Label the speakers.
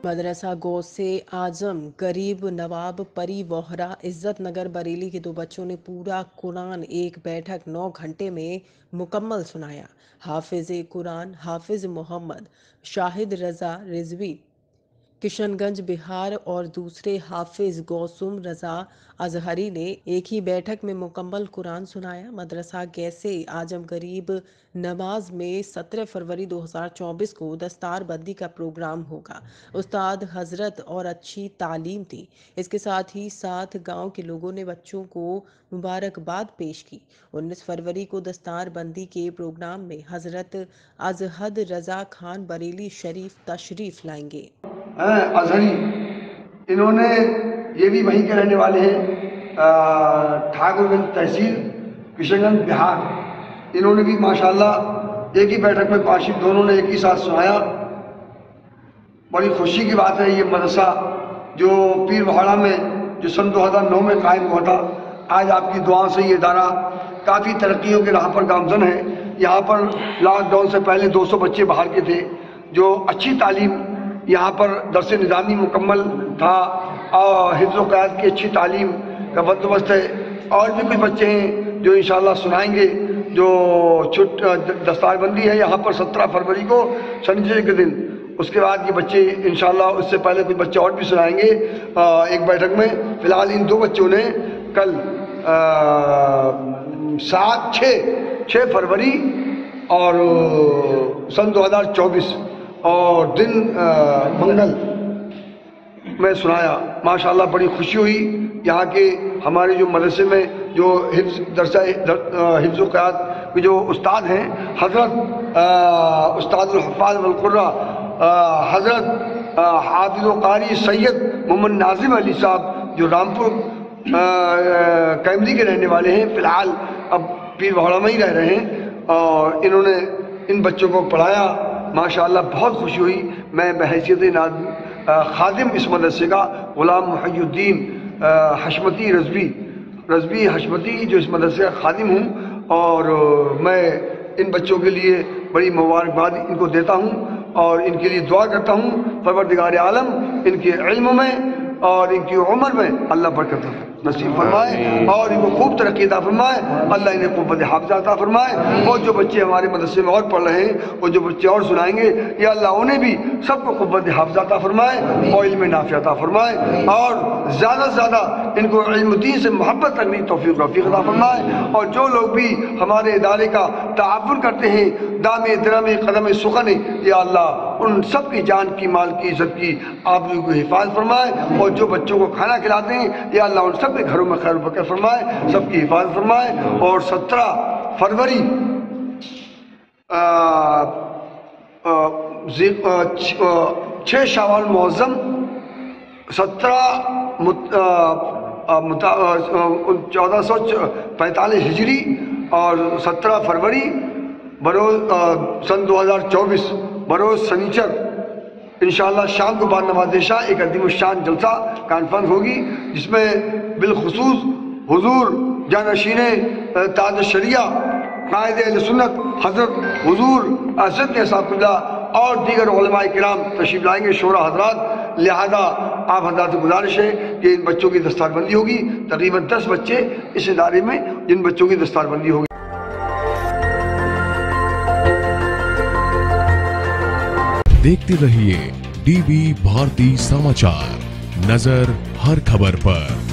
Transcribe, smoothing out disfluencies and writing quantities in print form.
Speaker 1: मदरसा गौसे आजम गरीब नवाब परी वोहरा इज्जत नगर बरेली के 2 बच्चों ने पूरा कुरान एक बैठक 9 घंटे में मुकम्मल सुनाया। हाफिज कुरान हाफिज मोहम्मद शाहिद रजा रिजवी किशनगंज बिहार और दूसरे हाफिज गौसुम रजा अजहरी ने एक ही बैठक में मुकम्मल कुरान सुनाया। मदरसा गैसे आजम गरीब नमाज में 17 फरवरी 2024 को दस्तार बंदी का प्रोग्राम होगा। उस्ताद हजरत और अच्छी तालीम थी। इसके साथ ही 7 गांव के लोगों ने बच्चों को मुबारकबाद पेश की। 19 फरवरी को दस्तार बंदी के प्रोग्राम में हजरत अजहद रजा खान बरेली शरीफ तशरीफ लाएंगे।
Speaker 2: अजहरी इन्होंने ये भी वहीं के रहने वाले हैं, ठाकुरगंज तहसील किशनगंज बिहार। इन्होंने भी माशाल्लाह एक ही बैठक में पाशिद दोनों ने एक ही साथ सुनाया। बड़ी खुशी की बात है। ये मदरसा जो पीर वहाड़ा में जो सन 2009 में कायम हुआ था, आज आपकी दुआ से ये इदारा काफ़ी तरक्कियों के राह पर गामजन है। यहाँ पर लॉकडाउन से पहले 200 बच्चे बाहर के थे जो अच्छी तालीम यहाँ पर दरस निज़ामी मुकम्मल था और हिफ्ज़ क़याद की अच्छी तालीम का बंदोबस्त है। और भी कुछ बच्चे हैं जो इंशाअल्लाह सुनाएंगे। जो दस्तारबंदी है यहाँ पर 17 फरवरी को शनिवार के दिन। उसके बाद ये बच्चे इंशाअल्लाह उससे पहले कुछ बच्चे और भी सुनाएंगे एक बैठक में। फ़िलहाल इन 2 बच्चों ने कल 6 फरवरी और सन 2024 और दिन मंगल में सुनाया। माशाल्लाह बड़ी खुशी हुई। यहाँ के हमारे जो मदरसे में जो हिफ्ज़ क़याद के जो उस्ताद हैं, हज़रत उस्तादुल हफ़ाज़ वल क़ुर्रा हज़रत हाफ़िज़ व क़ारी सैयद मोहम्मद नाज़िम अली साहब जो रामपुर कैमरी के रहने वाले हैं, फ़िलहाल अब पीर वहाड़ा में ही रह रहे हैं। और इन्होंने इन बच्चों को पढ़ाया। माशाअल्लाह बहुत खुशी हुई। मैं बहैसियत खादिम इस मदरसे का ग़ुलाम मुहय्युद्दीन हशमती रज़वी हशमती जो इस मदरसे का खादिम हूँ और मैं इन बच्चों के लिए बड़ी मुबारकबाद इनको देता हूँ और इनके लिए दुआ करता हूँ। परवरदिगार आलम इनके इल्म में और इनकी उम्र में अल्लाह बरकत नसीब फरमाए और इनको खूब तरक्की अता फरमाए। अल्लाह इन्हें क़ुव्वत हाफ़िज़ा अता फरमाए। और जो बच्चे हमारे मदरसे में और पढ़ रहे हैं और जो बच्चे और सुनाएंगे, या अल्लाह उन्हें भी सबको क़ुव्वत हाफ़िज़ा अता फरमाए और इल्म नाफ़िअ अता फरमाए और ज़्यादा से ज़्यादा इनको इल्म दीन से मोहब्बत करने की तौफ़ीक़ रफ़ीक़ अता फरमाए। और जो लोग भी हमारे इदारे का ताअव्वुन करते हैं दामे दरमे कदम सुखने, या अल्लाह उन सब की जान की माल की इज़्ज़त की आबरू को हिफाज़त फरमाए। और जो बच्चों को खाना खिलाते हैं, या अल्लाह उन सब के घरों में खैर बरकत फरमाए, सबकी हिफाज़त फरमाए। और 17 फरवरी 6 शावाल मुअज़्ज़म 1445 हिजरी और 17 फरवरी बरोज़ सन 2024 बरोज़ सनीचर इंशाअल्लाह शाम को बाद नमाज़ इशा एक अज़ीमुश्शान जलसा कॉन्फ्रेंस होगी, जिसमें बिलखुसूस हुज़ूर जानशीने ताज शरिया कायदे अहले सुन्नत हज़रत हुज़ूर असद साहब और दीगर उलमाए किराम तशरीफ़ लाएंगे, शोरा हज़रात। लिहाजा आप हज़रात से गुजारिश है कि इन बच्चों की दस्तारबंदी होगी। तकरीबन 10 बच्चे इस इदारे में जिन बच्चों की दस्तारबंदी होगी।
Speaker 3: देखते रहिए डीवी भारती समाचार, नजर हर खबर पर।